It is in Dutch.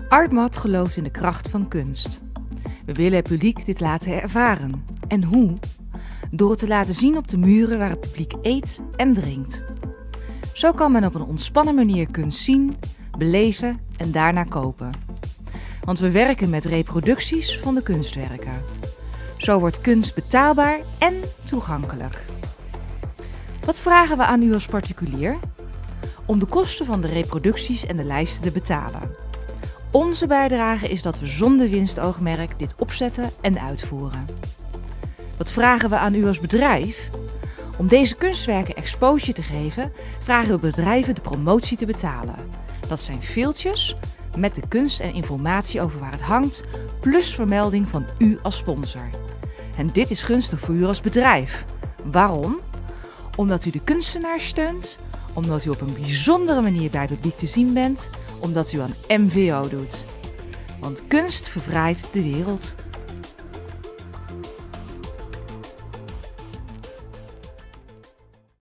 Artmat gelooft in de kracht van kunst. We willen het publiek dit laten ervaren. En hoe? Door het te laten zien op de muren waar het publiek eet en drinkt. Zo kan men op een ontspannen manier kunst zien, beleven en daarna kopen. Want we werken met reproducties van de kunstwerken. Zo wordt kunst betaalbaar en toegankelijk. Wat vragen we aan u als particulier? Om de kosten van de reproducties en de lijsten te betalen. Onze bijdrage is dat we zonder winstoogmerk dit opzetten en uitvoeren. Wat vragen we aan u als bedrijf? Om deze kunstwerken exposure te geven, vragen we bedrijven de promotie te betalen. Dat zijn filtjes met de kunst en informatie over waar het hangt, plus vermelding van u als sponsor. En dit is gunstig voor u als bedrijf. Waarom? Omdat u de kunstenaar steunt, omdat u op een bijzondere manier bij het publiek te zien bent, omdat u aan MVO doet. Want kunst vervrijdt de wereld.